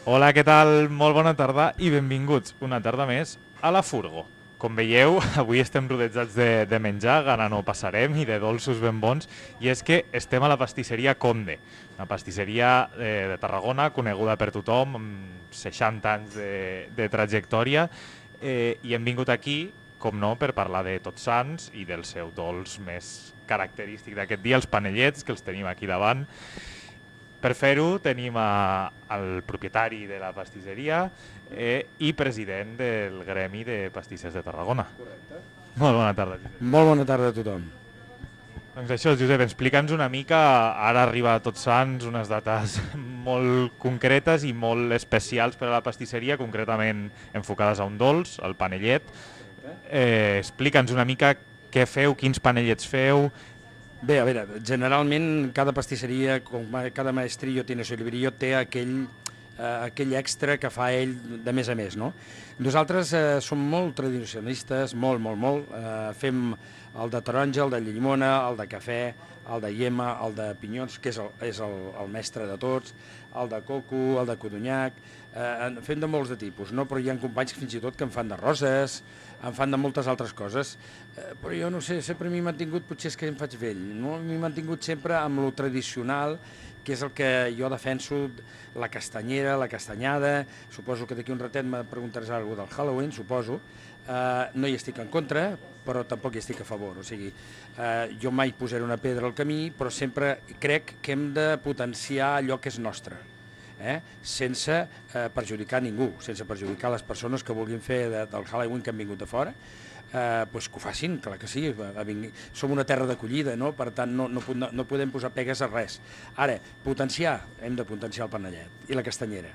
Hola, què tal? Molt bona tarda i benvinguts una tarda més a la Furgo. Com veieu, avui estem rodejats de menjar, gana no passarem, i de dolços ben bons, i és que estem a la pastisseria Conde, una pastisseria de Tarragona coneguda per tothom, amb 60 anys de trajectòria, i hem vingut aquí, com no, per parlar de Tots Sants i del seu dolç més característic d'aquest dia, els panellets, que els tenim aquí davant. Per fer-ho tenim el propietari de la pastisseria i president del Gremi de Pastissers de Tarragona. Correcte. Molt bona tarda, Josep. Molt bona tarda a tothom. Doncs això, Josep, explica'ns una mica, ara arriba Tots Sants, unes dates molt concretes i molt especials per a la pastisseria, concretament enfocades a un dolç, el panellet. Explica'ns una mica què feu, quins panellets feu. Bé, a veure, generalment cada pastisseria, com cada maestrillo tiene su librillo, té aquell extra que fa ell de més a més, no? Nosaltres som molt tradicionalistes, molt. Fem el de taronja, el de llimona, el de cafè, el de iema, el de pinyons, que és el mestre de tots, el de coco, el de codonyac, fem de molts de tipus, no? Però hi ha companys fins i tot que en fan de roses, en fan de moltes altres coses, però jo no sé, sempre m'he mantingut, potser és que em faig vell, no? M'he mantingut sempre amb lo tradicional, que és el que jo defenso, la castanyera, la castanyada, suposo que d'aquí un ratet me preguntaràs alguna cosa del Halloween, suposo, no hi estic en contra, però tampoc hi estic a favor, o sigui, jo mai posaré una pedra al camí, però sempre crec que hem de potenciar allò que és nostre, sense perjudicar ningú, sense perjudicar les persones que vulguin fer del Halloween que han vingut de fora, doncs que ho facin, clar que sí, som una terra d'acollida, no? Per tant no podem posar pegues a res. Ara, hem de potenciar el panellet i la castanyera.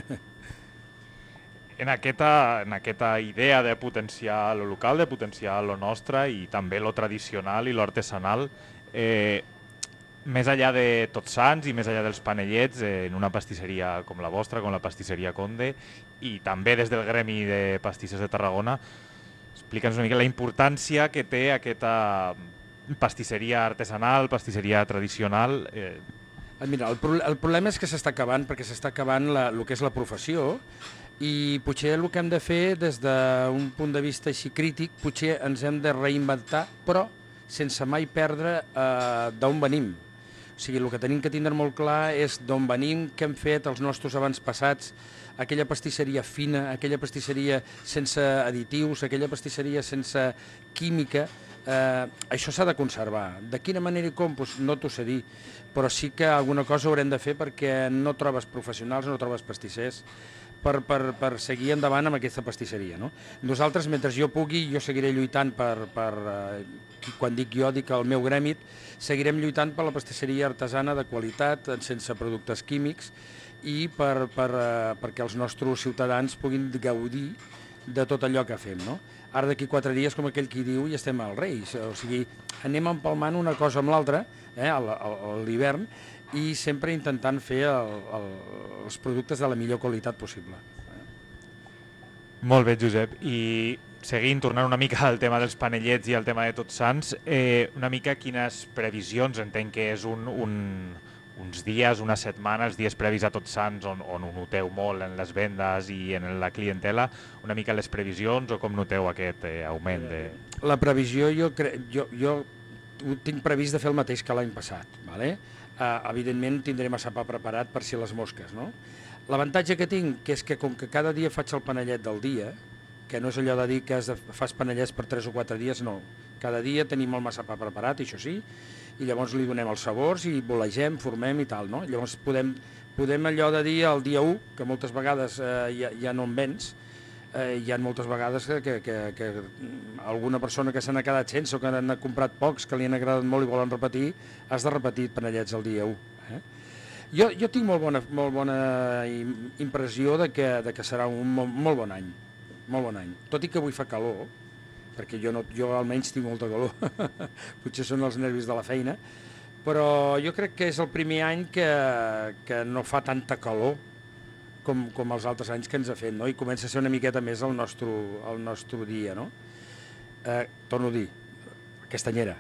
En aquesta idea de potenciar lo local, de potenciar lo nostre i també lo tradicional i lo artesanal, més enllà de Tots Sants i més enllà dels panellets, en una pastisseria com la vostra, com la pastisseria Conde, i també des del Gremi de Pastissers de Tarragona, explica'ns una mica la importància que té aquesta pastisseria artesanal, pastisseria tradicional. Mira, el problema és que s'està acabant, perquè s'està acabant el que és la professió, i potser el que hem de fer des d'un punt de vista així crític, potser ens hem de reinventar, però sense mai perdre d'on venim. O sigui, el que tenim que tindre molt clar és d'on venim, què hem fet els nostres avantpassats, aquella pastisseria fina, aquella pastisseria sense additius, aquella pastisseria sense química, això s'ha de conservar. De quina manera i com? No t'ho sé dir, però sí que alguna cosa haurem de fer perquè no trobes professionals, no trobes pastissers per seguir endavant amb aquesta pastisseria. Nosaltres, mentre jo pugui, jo seguiré lluitant quan dic jo, dic el meu gremi, seguirem lluitant per la pastisseria artesana de qualitat, sense productes químics, i perquè els nostres ciutadans puguin gaudir de tot allò que fem. Ara d'aquí 4 dies, com aquell qui diu, ja estem als Reis, o sigui, anem empalmant una cosa amb l'altra, a l'hivern, i sempre intentant fer els productes de la millor qualitat possible. Molt bé, Josep. I seguint, tornant una mica al tema dels panellets i al tema de Tots Sants, una mica quines previsions, entenc que és uns dies, unes setmanes, dies previs a Tots Sants, on ho noteu molt en les vendes i en la clientela, una mica les previsions o com noteu aquest augment? La previsió, jo ho tinc previst de fer el mateix que l'any passat. Evidentment tindrem massapà preparat per si les mosques. L'avantatge que tinc és que com que cada dia faig el panellet del dia, que no és allò de dir que fas panellets per 3 o 4 dies, no. Cada dia tenim el massapà preparat, això sí, i llavors li donem els sabors i volegem, formem i tal. Llavors podem allò de dir el dia 1, que moltes vegades ja no en vens, hi ha moltes vegades que alguna persona que se n'ha quedat sense o que n'ha comprat pocs, que li han agradat molt i volen repetir, has de repetir panellets el dia 1. Jo tinc molt bona impressió de que serà un molt bon any, tot i que avui fa calor, perquè jo almenys tinc molta calor, potser són els nervis de la feina, però jo crec que és el primer any que no fa tanta calor com els altres anys que ens ha fet, i comença a ser una miqueta més el nostre dia. Torno a dir, castanyera.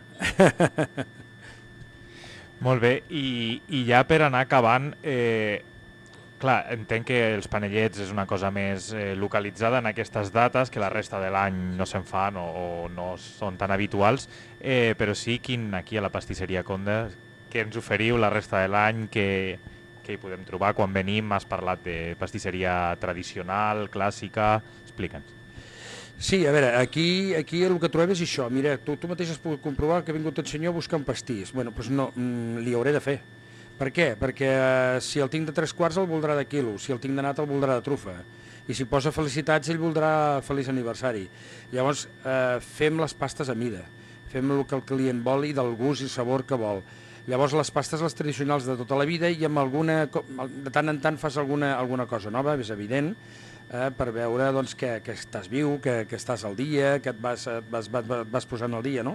Molt bé, i ja per anar acabant, Clar, entenc que els panellets és una cosa més localitzada en aquestes dates, que la resta de l'any no se'n fan o no són tan habituals, però sí, aquí a la pastisseria Conde, què ens oferiu la resta de l'any, què hi podem trobar quan venim? Has parlat de pastisseria tradicional, clàssica, explica'ns. Sí, a veure, aquí el que trobem és això. Mira, tu mateix has pogut comprovar que ha vingut el senyor a buscar un pastís. Bueno, doncs no, li hauré de fer. Per què? Perquè si el tinc de 3/4 el voldrà de quilo, si el tinc de nata el voldrà de trufa, i si posa felicitats ell voldrà feliç aniversari. Llavors fem les pastes a mida, fem el que el client vol i del gust i sabor que vol. Llavors les pastes les tradicionals de tota la vida i amb alguna, de tant en tant fas alguna cosa nova, és evident, per veure doncs, que estàs viu, que estàs al dia, que et vas posant al dia, no?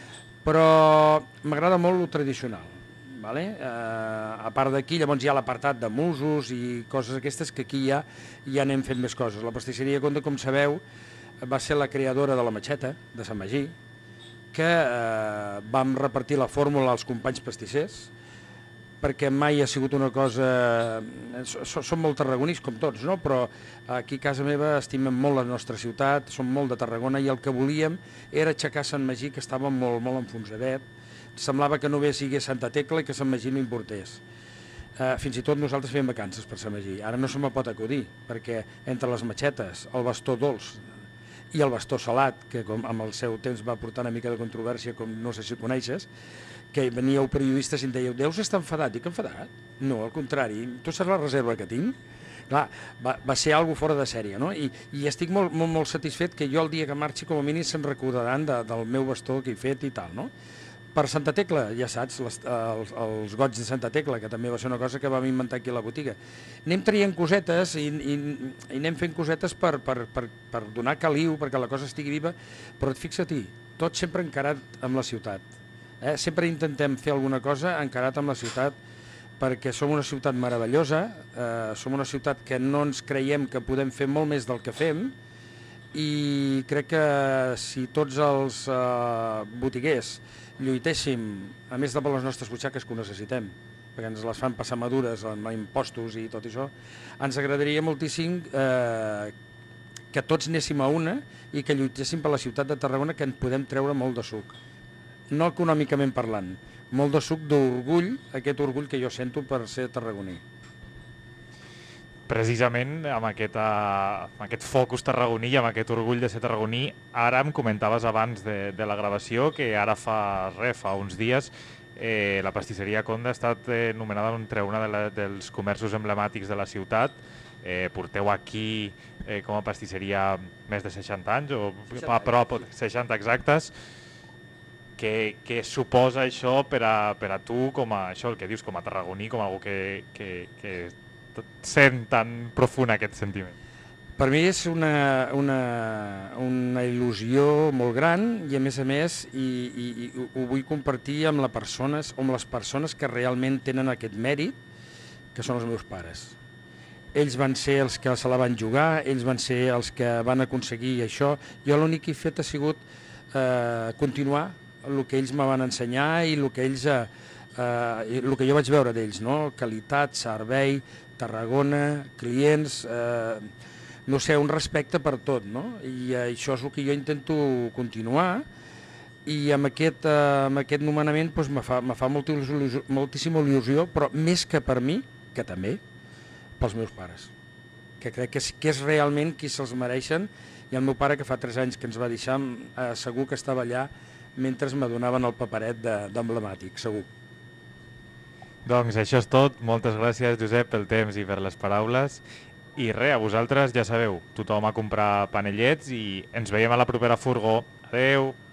Però m'agrada molt lo tradicional. Vale? A part d'aquí, llavors hi ha l'apartat de musos i coses aquestes que aquí ja anem fent més coses. La pastisseria Conde, com sabeu, va ser la creadora de la matxeta de Sant Magí, que vam repartir la fórmula als companys pastissers, perquè mai ha sigut una cosa... Som molt tarragonís, com tots, no? Però aquí a casa meva estimem molt la nostra ciutat, som molt de Tarragona i el que volíem era aixecar Sant Magí, que estava molt enfonsadet. Semblava que només hi hagués Santa Tecla i que Sant Magí no importés. Fins i tot nosaltres fèiem vacances per Sant Magí. Ara no se me pot acudir, perquè entre les matxetes, el bastó dolç i el bastó salat, que amb el seu temps va portar una mica de controvèrsia, com no sé si ho coneixes, que veníeu periodistes i em dèieu, deus estar enfadat? Dic, enfadat? No, al contrari, tu saps la reserva que tinc? Clar, va ser algo fora de sèrie, no? I estic molt satisfet que jo el dia que marxi com a mínim se'n recordaran del meu bastó que he fet i tal, no? Per Santa Tecla, ja saps, els goig de Santa Tecla, que també va ser una cosa que vam inventar aquí a la botiga. Anem traient cosetes i anem fent cosetes per donar caliu, perquè la cosa estigui viva, però fixa-t'hi, tot sempre encarat amb la ciutat. Sempre intentem fer alguna cosa encarat amb la ciutat, perquè som una ciutat meravellosa, som una ciutat que no ens creiem que podem fer molt més del que fem, i crec que si tots els botiguers lluitéssim, a més de per les nostres butxaques que ho necessitem, perquè ens les fan passar madures amb impostos i tot això, ens agradaria moltíssim que tots anéssim a una i que lluitéssim per la ciutat de Tarragona, que en podem treure molt de suc. No econòmicament parlant, molt de suc d'orgull, aquest orgull que jo sento per ser tarragoní. Precisament amb aquest focus tarragoní i amb aquest orgull de ser tarragoní, ara em comentaves abans de la gravació que ara fa uns dies la pastisseria Conde ha estat nomenada entre una dels comerços emblemàtics de la ciutat. Porteu aquí com a pastisseria més de 60 anys, o a prop de 60 exactes. Què suposa això per a tu, com a això, el que dius, com a tarragoní, com algú que sent tan profund aquest sentiment? Per mi és una il·lusió molt gran i a més ho vull compartir amb les persones que realment tenen aquest mèrit, que són els meus pares. Ells van ser els que se la van jugar, ells van ser els que van aconseguir això. Jo l'únic que he fet ha sigut continuar el que ells me van ensenyar i el que jo vaig veure d'ells, no? Qualitat, servei, Tarragona, clients, no sé, un respecte per tot, no? I això és el que jo intento continuar, i amb aquest nomenament doncs, me fa moltíssima il·lusió, però més que per mi, que també, pels meus pares, que crec que és realment qui se'ls mereixen, i el meu pare, que fa 3 anys que ens va deixar, segur que estava allà mentre me donaven el paperet d'emblemàtic, segur. Doncs això és tot. Moltes gràcies, Josep, pel temps i per les paraules. I res, a vosaltres ja sabeu, tothom a comprar panellets i ens veiem a la propera furgó. Adeu!